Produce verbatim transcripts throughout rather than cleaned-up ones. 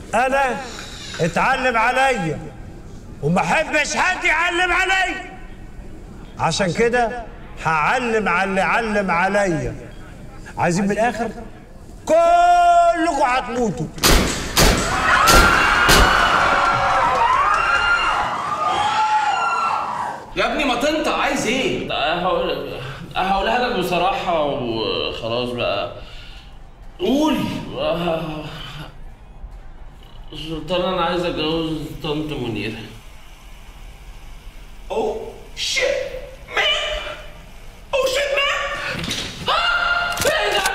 انا اتعلم عليا وما احبش حد يعلم عليا، عشان كده هعلم على اللي علم عليا. عايزين من الاخر كلكم هتموتوا. يا ابني ما تنطق، عايز ايه؟ هقول هقولها لك بصراحة وخلاص بقى. قول. سلطان انا عايز اتجوز طنط منيرة. اوه شيت مان، اوه شيت مان. ايه ده؟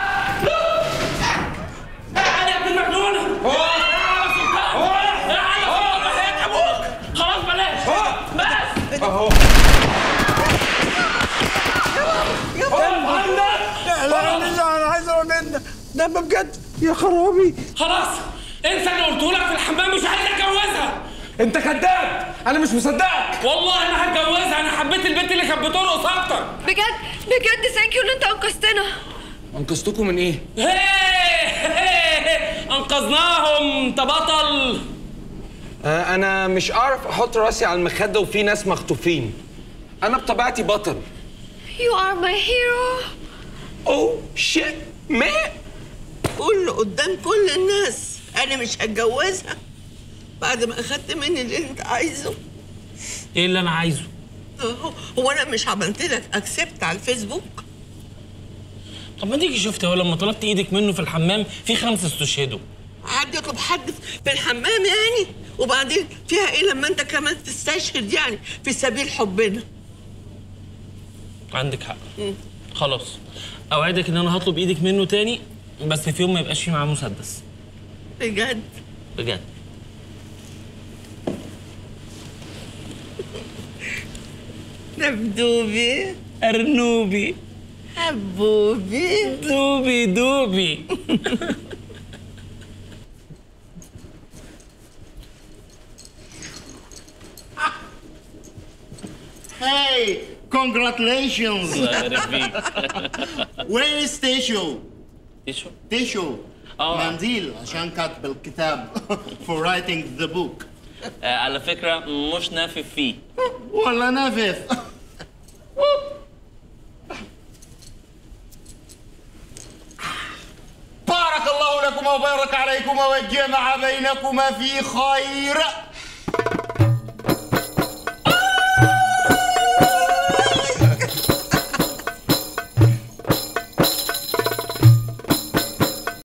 لا يا ابن المجنونة. خلاص بلاش بس. اهو لا لا لا انا عايز اقول منك ده بجد يا خرابي. خلاص انسى اللي قلته لك في الحمام، مش عايز اتجوزها. انت كذاب، انا مش مصدقك. والله ما هتجوزها، انا حبيت البنت اللي كانت بترقص اكتر. بجد بجد ثانك يو ان انت انقذتنا. انقذتكم من ايه؟ انقذناهم، انت بطل. آه انا مش اعرف احط راسي على المخده وفي ناس مخطوفين. انا بطبيعتي بطل. You are my hero. اوه شيت مان. قول له قدام كل الناس انا مش هتجوزها بعد ما اخدت مني اللي انت عايزه. ايه اللي انا عايزه؟ هو انا مش عملت لك اكسبت على الفيسبوك؟ طب ما تيجي شفت، هو لما طلبت ايدك منه في الحمام في خمسه استشهدوا. حد يطلب حد في الحمام يعني؟ وبعدين فيها ايه لما انت كمان تستشهد يعني في سبيل حبنا؟ عندك حق. م. خلاص اوعدك ان انا هطلب ايدك منه تاني، بس في يوم ما يبقاش فيه معاه مسدس. بجد؟ بجد. دبدوبي، ارنوبي، حبوبي، دوبي دوبي. Hey, congratulations. Where is Tishu? تيشو؟ Tishu. اه منديل عشان كاتب الكتاب for writing the book. آه على فكرة مش نافف فيه. ولا نافف. بارك الله لكما وبارك عليكما وجمع بينكما في خير.